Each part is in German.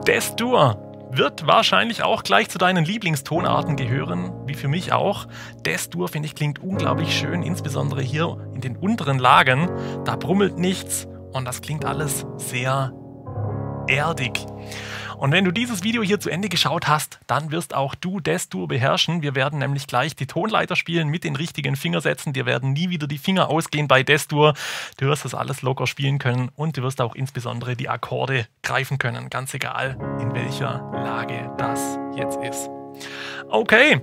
Des-Dur wird wahrscheinlich auch gleich zu deinen Lieblingstonarten gehören, wie für mich auch. Des-Dur, finde ich, klingt unglaublich schön, insbesondere hier in den unteren Lagen. Da brummelt nichts und das klingt alles sehr erdig. Und wenn du dieses Video hier zu Ende geschaut hast, dann wirst auch du Des-Dur beherrschen. Wir werden nämlich gleich die Tonleiter spielen mit den richtigen Fingersätzen. Dir werden nie wieder die Finger ausgehen bei Des-Dur. Du wirst das alles locker spielen können und du wirst auch insbesondere die Akkorde greifen können. Ganz egal, in welcher Lage das jetzt ist. Okay.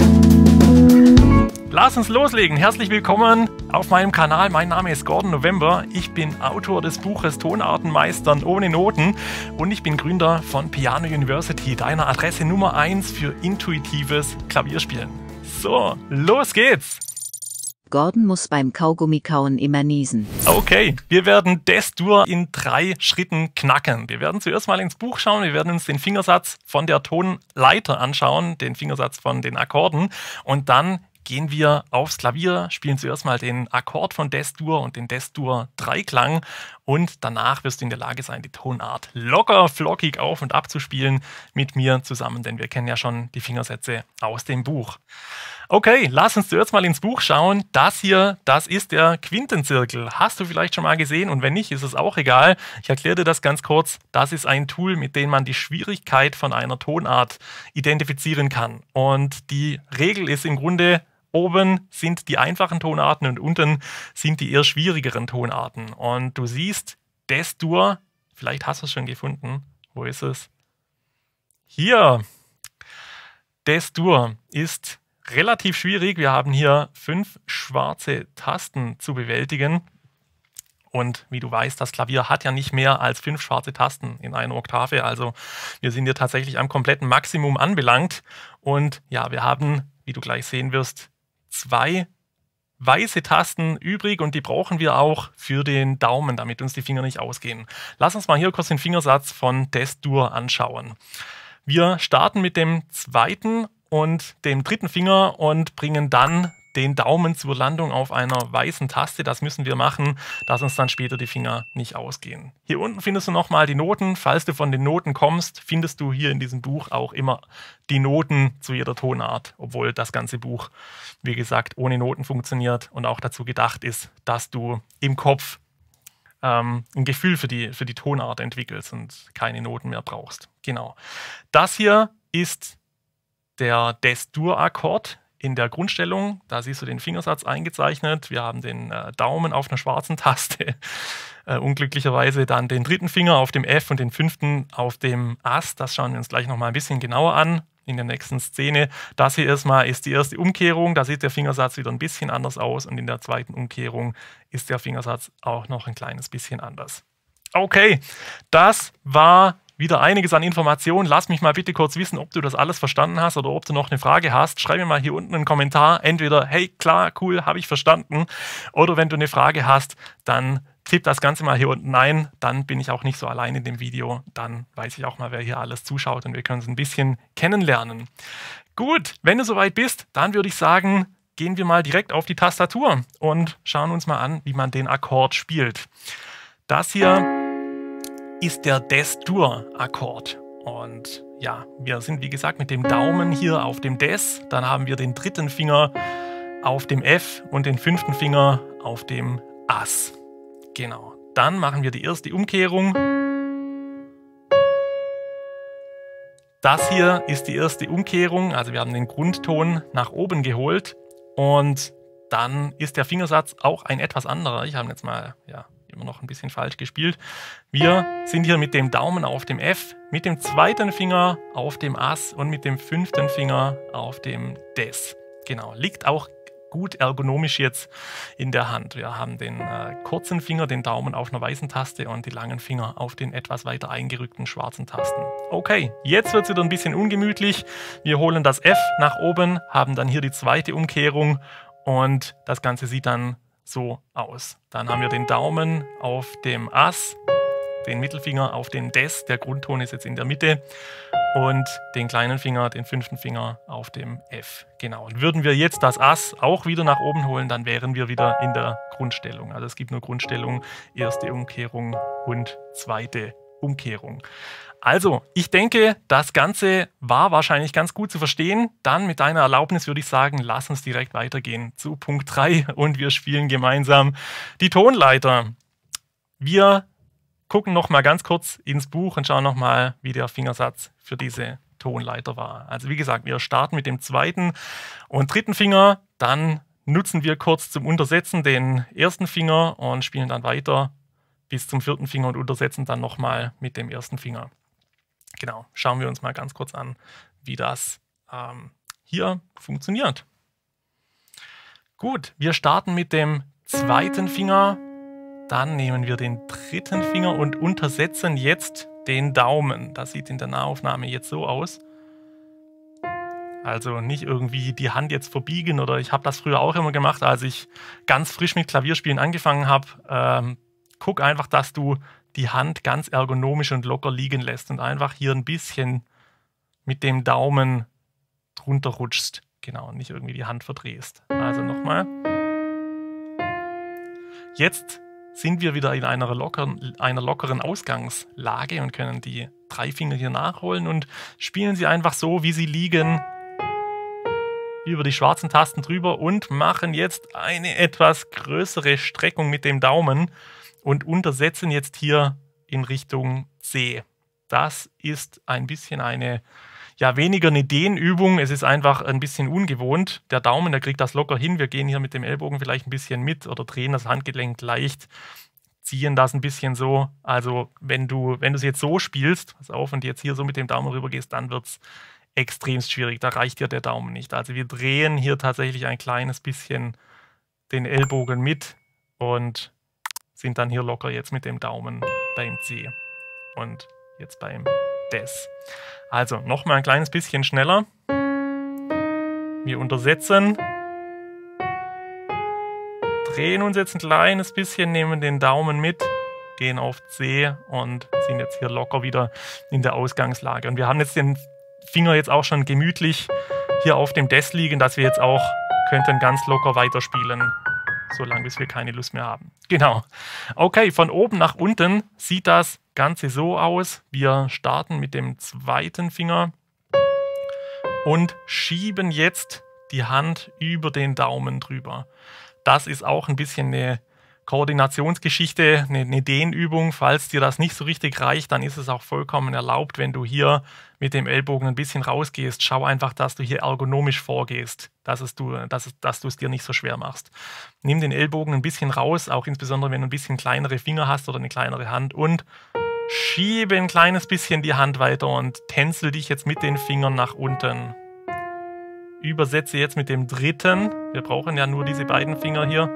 Lass uns loslegen. Herzlich willkommen auf meinem Kanal. Mein Name ist Gordon November. Ich bin Autor des Buches Tonarten meistern ohne Noten und ich bin Gründer von Piano University, deiner Adresse Nummer 1 für intuitives Klavierspielen. So, los geht's! Gordon muss beim Kaugummikauen immer niesen. Okay, wir werden Des-Dur in 3 Schritten knacken. Wir werden zuerst mal ins Buch schauen, wir werden uns den Fingersatz von der Tonleiter anschauen, den Fingersatz von den Akkorden und dann gehen wir aufs Klavier, spielen zuerst mal den Akkord von Des-Dur und den Des-Dur Dreiklang und danach wirst du in der Lage sein, die Tonart locker flockig auf- und abzuspielen mit mir zusammen, denn wir kennen ja schon die Fingersätze aus dem Buch. Okay, lass uns zuerst mal ins Buch schauen. Das hier, das ist der Quintenzirkel. Hast du vielleicht schon mal gesehen und wenn nicht, ist es auch egal. Ich erkläre dir das ganz kurz. Das ist ein Tool, mit dem man die Schwierigkeit von einer Tonart identifizieren kann. Und die Regel ist im Grunde, oben sind die einfachen Tonarten und unten sind die eher schwierigeren Tonarten. Und du siehst, Des-Dur, vielleicht hast du es schon gefunden. Wo ist es? Hier. Des-Dur ist relativ schwierig. Wir haben hier 5 schwarze Tasten zu bewältigen. Und wie du weißt, das Klavier hat ja nicht mehr als 5 schwarze Tasten in einer Oktave. Also wir sind hier tatsächlich am kompletten Maximum anbelangt. Und ja, wir haben, wie du gleich sehen wirst, 2 weiße Tasten übrig und die brauchen wir auch für den Daumen, damit uns die Finger nicht ausgehen. Lass uns mal hier kurz den Fingersatz von Des-Dur anschauen. Wir starten mit dem 2. und dem 3. Finger und bringen dann den Daumen zur Landung auf einer weißen Taste. Das müssen wir machen, dass uns dann später die Finger nicht ausgehen. Hier unten findest du nochmal die Noten. Falls du von den Noten kommst, findest du hier in diesem Buch auch immer die Noten zu jeder Tonart, obwohl das ganze Buch, wie gesagt, ohne Noten funktioniert und auch dazu gedacht ist, dass du im Kopf ein Gefühl für die Tonart entwickelst und keine Noten mehr brauchst. Genau. Das hier ist der Des-Dur-Akkord in der Grundstellung. Da siehst du den Fingersatz eingezeichnet. Wir haben den Daumen auf einer schwarzen Taste. Unglücklicherweise dann den 3. Finger auf dem F und den 5. auf dem Ass. Das schauen wir uns gleich nochmal ein bisschen genauer an in der nächsten Szene. Das hier erstmal ist die erste Umkehrung. Da sieht der Fingersatz wieder ein bisschen anders aus. Und in der zweiten Umkehrung ist der Fingersatz auch noch ein kleines bisschen anders. Okay, das war wieder einiges an Informationen. Lass mich mal bitte kurz wissen, ob du das alles verstanden hast oder ob du noch eine Frage hast. Schreib mir mal hier unten einen Kommentar. Entweder, hey, klar, cool, habe ich verstanden. Oder wenn du eine Frage hast, dann tipp das Ganze mal hier unten ein. Dann bin ich auch nicht so allein in dem Video. Dann weiß ich auch mal, wer hier alles zuschaut und wir können es ein bisschen kennenlernen. Gut, wenn du soweit bist, dann würde ich sagen, gehen wir mal direkt auf die Tastatur und schauen uns mal an, wie man den Akkord spielt. Das hier ist der Des-Dur-Akkord. Und ja, wir sind wie gesagt mit dem Daumen hier auf dem Des, dann haben wir den 3. Finger auf dem F und den 5. Finger auf dem Ass. Genau. Dann machen wir die erste Umkehrung. Das hier ist die erste Umkehrung, also wir haben den Grundton nach oben geholt und dann ist der Fingersatz auch ein etwas anderer. Ich habe jetzt mal, ja, immer noch ein bisschen falsch gespielt. Wir sind hier mit dem Daumen auf dem F, mit dem 2. Finger auf dem Ass und mit dem 5. Finger auf dem Des. Genau, liegt auch gut ergonomisch jetzt in der Hand. Wir haben den kurzen Finger, den Daumen auf einer weißen Taste und die langen Finger auf den etwas weiter eingerückten schwarzen Tasten. Okay, jetzt wird es wieder ein bisschen ungemütlich. Wir holen das F nach oben, haben dann hier die zweite Umkehrung und das Ganze sieht dann so aus. Dann haben wir den Daumen auf dem Ass, den Mittelfinger auf dem Des, der Grundton ist jetzt in der Mitte und den kleinen Finger, den 5. Finger auf dem F. Genau. Und würden wir jetzt das Ass auch wieder nach oben holen, dann wären wir wieder in der Grundstellung. Also es gibt nur Grundstellung, erste Umkehrung und zweite Umkehrung. Also, ich denke, das Ganze war wahrscheinlich ganz gut zu verstehen. Dann mit deiner Erlaubnis würde ich sagen, lass uns direkt weitergehen zu Punkt 3 und wir spielen gemeinsam die Tonleiter. Wir gucken noch mal ganz kurz ins Buch und schauen noch mal, wie der Fingersatz für diese Tonleiter war. Also wie gesagt, wir starten mit dem zweiten und dritten Finger, dann nutzen wir kurz zum Untersetzen den ersten Finger und spielen dann weiter bis zum vierten Finger und untersetzen dann nochmal mit dem ersten Finger. Genau, schauen wir uns mal ganz kurz an, wie das hier funktioniert. Gut, wir starten mit dem zweiten Finger, dann nehmen wir den dritten Finger und untersetzen jetzt den Daumen. Das sieht in der Nahaufnahme jetzt so aus. Also nicht irgendwie die Hand jetzt verbiegen oder ich habe das früher auch immer gemacht, als ich ganz frisch mit Klavierspielen angefangen habe. Guck einfach, dass du die Hand ganz ergonomisch und locker liegen lässt und einfach hier ein bisschen mit dem Daumen drunter rutschst. Genau, und nicht irgendwie die Hand verdrehst. Also nochmal. Jetzt sind wir wieder in einer lockeren Ausgangslage und können die 3 Finger hier nachholen und spielen sie einfach so, wie sie liegen, über die schwarzen Tasten drüber und machen jetzt eine etwas größere Streckung mit dem Daumen und untersetzen jetzt hier in Richtung C. Das ist ein bisschen eine, ja, weniger eine Dehnübung, es ist einfach ein bisschen ungewohnt. Der Daumen, der kriegt das locker hin. Wir gehen hier mit dem Ellbogen vielleicht ein bisschen mit oder drehen das Handgelenk leicht, ziehen das ein bisschen so. Also wenn du es jetzt so spielst, pass auf, und jetzt hier so mit dem Daumen rüber gehst, dann wird es extremst schwierig. Da reicht dir der Daumen nicht. Also wir drehen hier tatsächlich ein kleines bisschen den Ellbogen mit und sind dann hier locker jetzt mit dem Daumen beim C und jetzt beim Des. Also nochmal ein kleines bisschen schneller. Wir untersetzen, drehen uns jetzt ein kleines bisschen, nehmen den Daumen mit, gehen auf C und sind jetzt hier locker wieder in der Ausgangslage. Und wir haben jetzt den Finger jetzt auch schon gemütlich hier auf dem Des liegen, dass wir jetzt auch könnten ganz locker weiterspielen, solange bis wir keine Lust mehr haben. Genau. Okay, von oben nach unten sieht das Ganze so aus. Wir starten mit dem zweiten Finger und schieben jetzt die Hand über den Daumen drüber. Das ist auch ein bisschen eine Koordinationsgeschichte, eine Dehnübung. Falls dir das nicht so richtig reicht, dann ist es auch vollkommen erlaubt, wenn du hier mit dem Ellbogen ein bisschen rausgehst. Schau einfach, dass du hier ergonomisch vorgehst, dass du es dir nicht so schwer machst. Nimm den Ellbogen ein bisschen raus, auch insbesondere, wenn du ein bisschen kleinere Finger hast oder eine kleinere Hand und schiebe ein kleines bisschen die Hand weiter und tänzel dich jetzt mit den Fingern nach unten. Übersetze jetzt mit dem dritten. Wir brauchen ja nur diese beiden Finger hier.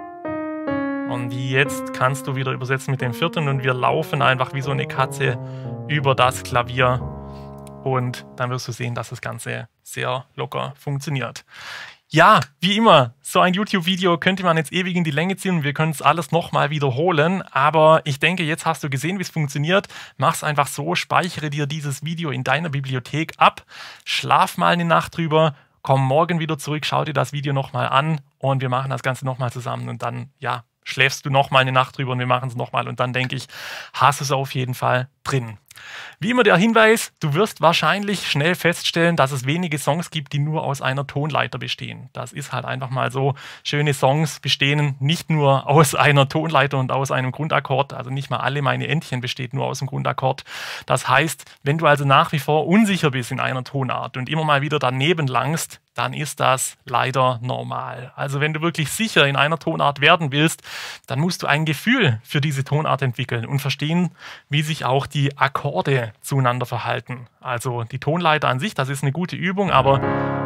Und jetzt kannst du wieder übersetzen mit dem vierten und wir laufen einfach wie so eine Katze über das Klavier und dann wirst du sehen, dass das Ganze sehr locker funktioniert. Ja, wie immer, so ein YouTube-Video könnte man jetzt ewig in die Länge ziehen und wir können es alles nochmal wiederholen, aber ich denke, jetzt hast du gesehen, wie es funktioniert. Mach es einfach so, speichere dir dieses Video in deiner Bibliothek ab, schlaf mal eine Nacht drüber, komm morgen wieder zurück, schau dir das Video nochmal an und wir machen das Ganze nochmal zusammen und dann, ja, schläfst du nochmal eine Nacht drüber und wir machen es nochmal und dann denke ich, hast du es auf jeden Fall drin. Wie immer der Hinweis, du wirst wahrscheinlich schnell feststellen, dass es wenige Songs gibt, die nur aus einer Tonleiter bestehen. Das ist halt einfach mal so. Schöne Songs bestehen nicht nur aus einer Tonleiter und aus einem Grundakkord, also nicht mal alle meine Entchen besteht nur aus dem Grundakkord. Das heißt, wenn du also nach wie vor unsicher bist in einer Tonart und immer mal wieder daneben langst, dann ist das leider normal. Also wenn du wirklich sicher in einer Tonart werden willst, dann musst du ein Gefühl für diese Tonart entwickeln und verstehen, wie sich auch die Akkorde zueinander verhalten. Also die Tonleiter an sich, das ist eine gute Übung, aber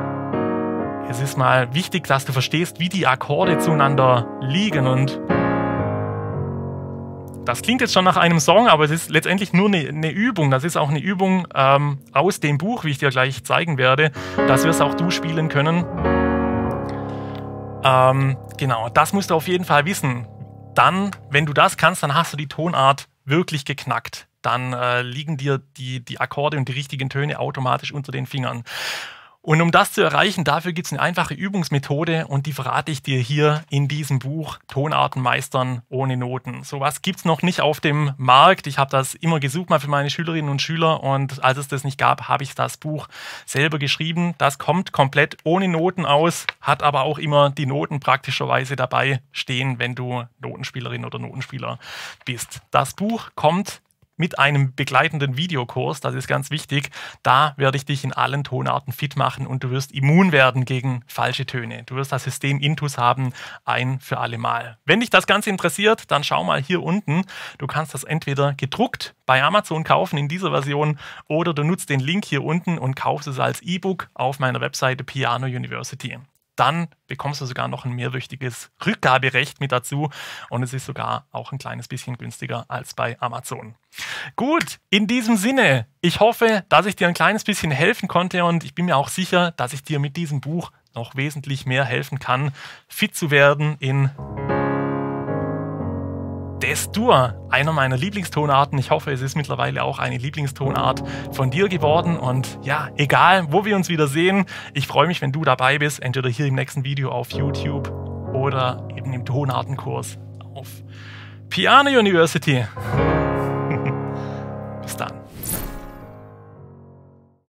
es ist mal wichtig, dass du verstehst, wie die Akkorde zueinander liegen und das klingt jetzt schon nach einem Song, aber es ist letztendlich nur eine Übung. Das ist auch eine Übung aus dem Buch, wie ich dir gleich zeigen werde, dass wir es auch du spielen können. Genau, das musst du auf jeden Fall wissen. Dann, wenn du das kannst, dann hast du die Tonart wirklich geknackt. Dann liegen dir die Akkorde und die richtigen Töne automatisch unter den Fingern. Und um das zu erreichen, dafür gibt es eine einfache Übungsmethode und die verrate ich dir hier in diesem Buch Tonarten meistern ohne Noten. Sowas gibt es noch nicht auf dem Markt. Ich habe das immer gesucht mal für meine Schülerinnen und Schüler und als es das nicht gab, habe ich das Buch selber geschrieben. Das kommt komplett ohne Noten aus, hat aber auch immer die Noten praktischerweise dabei stehen, wenn du Notenspielerin oder Notenspieler bist. Das Buch kommt mit einem begleitenden Videokurs, das ist ganz wichtig. Da werde ich dich in allen Tonarten fit machen und du wirst immun werden gegen falsche Töne. Du wirst das System Intus haben, ein für alle Mal. Wenn dich das Ganze interessiert, dann schau mal hier unten. Du kannst das entweder gedruckt bei Amazon kaufen in dieser Version oder du nutzt den Link hier unten und kaufst es als E-Book auf meiner Webseite Piano University. Dann bekommst du sogar noch ein mehrwöchiges Rückgaberecht mit dazu und es ist sogar auch ein kleines bisschen günstiger als bei Amazon. Gut, in diesem Sinne, ich hoffe, dass ich dir ein kleines bisschen helfen konnte und ich bin mir auch sicher, dass ich dir mit diesem Buch noch wesentlich mehr helfen kann, fit zu werden in D-Dur, einer meiner Lieblingstonarten. Ich hoffe, es ist mittlerweile auch eine Lieblingstonart von dir geworden. Und ja, egal, wo wir uns wieder sehen, ich freue mich, wenn du dabei bist, entweder hier im nächsten Video auf YouTube oder eben im Tonartenkurs auf Piano University.